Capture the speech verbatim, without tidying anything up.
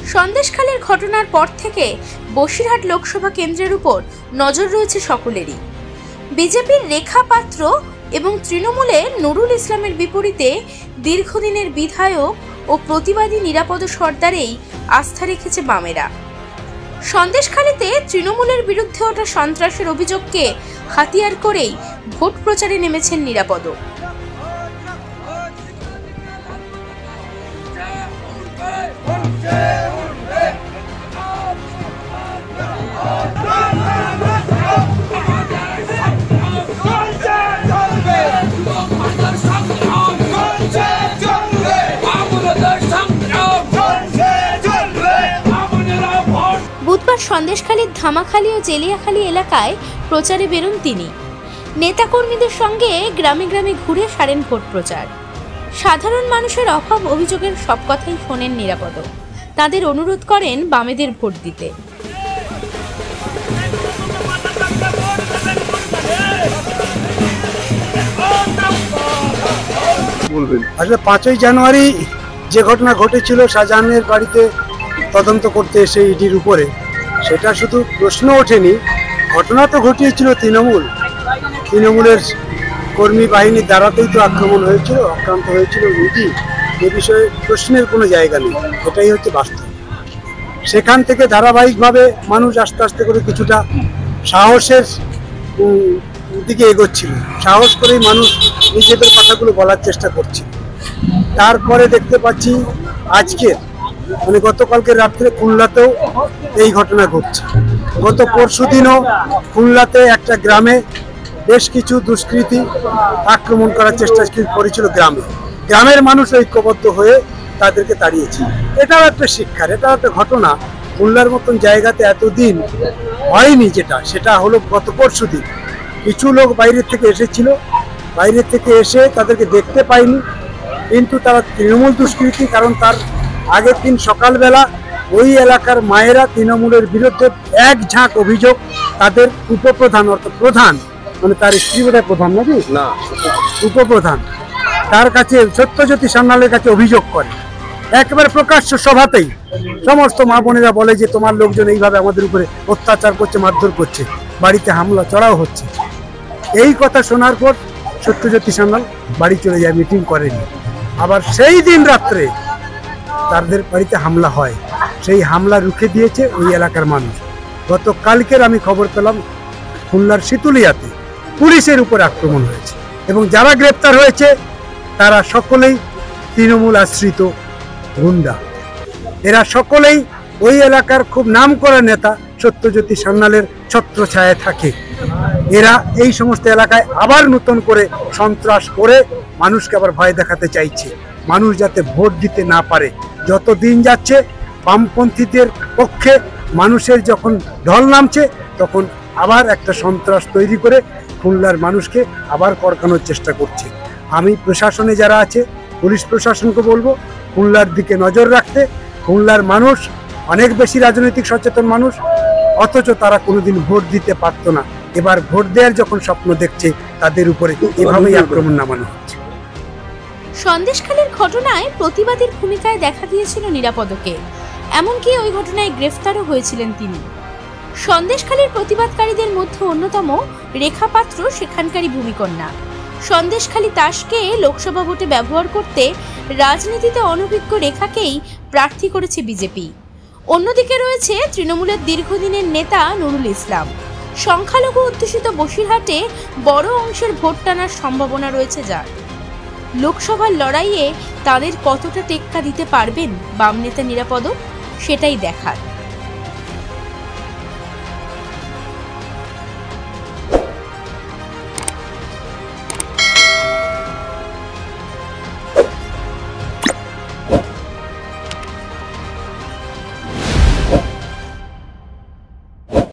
সন্দেশখালীর ঘটনার পর থেকে বসিরহাট লোকসভা কেন্দ্রের উপর নজর রয়েছে সকলেরই। বিজেপির রেখা পাত্র এবং তৃণমূলে নুরুল ইসলামের বিপরীতে দীর্ঘদিনের বিধায়ক ও প্রতিবাদী নিরাপদ সর্দারেই আস্থা রেখেছে বামেরা। সন্দেশখালীতে তৃণমূলের বিরুদ্ধে ওঠা সন্ত্রাসের অভিযোগকে হাতিয়ার করেই ভোট প্রচারে নেমেছেন নিরাপদ। বুধবার সন্দেশখালীর ধামাখালী ও জেলিয়াখালী এলাকায় প্রচারে বেরোন তিনি। নেতাকর্মীদের সঙ্গে গ্রামে গ্রামে ঘুরে সারেন ভোট প্রচার। সাধারণ মানুষের অভাব অভিযোগের সব কথাই শোনেন নিরাপদ। তাদের অনুরোধ করেন বামেদের ভোট দিতে। আসলে পাঁচই জানুয়ারি যে ঘটনা ঘটেছিল শাহজাহানের বাড়িতে তদন্ত করতে এসে ইডির উপরে, সেটা শুধু প্রশ্ন ওঠেনি, ঘটনা তো ঘটিয়েছিল তৃণমূল। তৃণমূলের কর্মী বাহিনীর দ্বারাতেই তো আক্রমণ হয়েছিল, আক্রান্ত হয়েছিল ইডি। এ বিষয়ে প্রশ্নের কোনো জায়গা নেই, এটাই হচ্ছে বাস্তব। সেখান থেকে ধারাবাহিকভাবে মানুষ আস্তে আস্তে করে কিছুটা সাহসের দিকে এগোচ্ছিল, সাহস করেই মানুষ নিজেদের কথাগুলো বলার চেষ্টা করছে। তারপরে দেখতে পাচ্ছি আজকের মানে গতকালকে রাত্রে খুলনাতেও এই ঘটনা ঘটছে। গত পরশু দিনও খুলনাতে একটা গ্রামে বেশ কিছু দুষ্কৃতী আক্রমণ করার চেষ্টা করেছিল গ্রামে। গ্রামের মানুষ ঐক্যবদ্ধ হয়ে তাদেরকে তাড়িয়েছে। এটাও একটা শিক্ষার, এটাও একটা ঘটনা। খুলনার মতন জায়গাতে এতদিন হয়নি, যেটা সেটা হলো গত পরশু দিন। কিছু লোক বাইরের থেকে এসেছিল, বাইরের থেকে এসে তাদেরকে দেখতে পাইনি, কিন্তু তারা তৃণমূল দুষ্কৃতী। কারণ তার আগের দিন সকালবেলা ওই এলাকার মায়েরা তৃণমূলের বিরুদ্ধে এক ঝাঁক অভিযোগ তাদের উপপ্রধান অর্থাৎ প্রধান মানে তার স্ত্রী বোধহয় প্রধান নাকি না উপপ্রধান তার কাছে সত্যজ্যোতি সান্যালের কাছে অভিযোগ করে। একেবারে প্রকাশ্য সভাতেই সমস্ত মা বোনেরা বলে যে তোমার লোকজন এইভাবে আমাদের উপরে অত্যাচার করছে, মারধর করছে, বাড়িতে হামলা চড়াও হচ্ছে। এই কথা শোনার পর সত্যজ্যোতি সান্যাল বাড়ি চলে যায়, মিটিং করেনি। আবার সেই দিন রাত্রে তাদের বাড়িতে হামলা হয়, সেই হামলা রুখে দিয়েছে ওই এলাকার মানুষ। গতকালকের আমি খবর পেলাম খুলনার শীতুলিয়াতে পুলিশের উপর আক্রমণ হয়েছে এবং যারা গ্রেপ্তার হয়েছে তারা সকলেই তৃণমূল আশ্রিত গুন্ডা। এরা সকলেই ওই এলাকার খুব নামকরা নেতা সত্যজ্যোতি সান্যালের ছত্রছায়ায় থাকে। এরা এই সমস্ত এলাকায় আবার নতুন করে সন্ত্রাস করে মানুষকে আবার ভয় দেখাতে চাইছে, মানুষ যাতে ভোট দিতে না পারে। যত দিন যাচ্ছে বামপন্থীদের পক্ষে মানুষের যখন ঢল নামছে, তখন আবার একটা সন্ত্রাস তৈরি করে খুলনার মানুষকে আবার করকানোর চেষ্টা করছে। আমি প্রশাসনে যারা আছে, পুলিশ প্রশাসনকে বলবো খুলনার দিকে নজর রাখতে। খুলনার মানুষ অনেক বেশি রাজনৈতিক সচেতন মানুষ, অথচ তারা কোনোদিন ভোট দিতে পারত না। এবার ভোট দেওয়ার যখন স্বপ্ন দেখছে, তাদের উপরে এভাবেই আক্রমণ নামানো হচ্ছে। সন্দেশখালীর ঘটনায় প্রতিবাদীর ভূমিকায় দেখা গিয়েছিল নিরাপদকে, এমনকি ওই ঘটনায় গ্রেফতারও হয়েছিলেন তিনি। সন্দেশখালীর প্রতিবাদকারীদের মধ্যে অন্যতম রেখা পাত্র সেখানকারই ভূমিকন্যা। সন্দেশখালী তাসকে লোকসভা ভোটে ব্যবহার করতে রাজনীতিতে অনভিজ্ঞ রেখাকেই প্রার্থী করেছে বিজেপি। অন্যদিকে রয়েছে তৃণমূলের দীর্ঘদিনের নেতা নুরুল ইসলাম। সংখ্যালঘু অধ্যুষিত বসিরহাটে বড় অংশের ভোট টানার সম্ভাবনা রয়েছে যার। লোকসভার লড়াইয়ে তাদের কতটা টেক্কা দিতে পারবেন বাম নেতা নিরাপদ, সেটাই দেখার।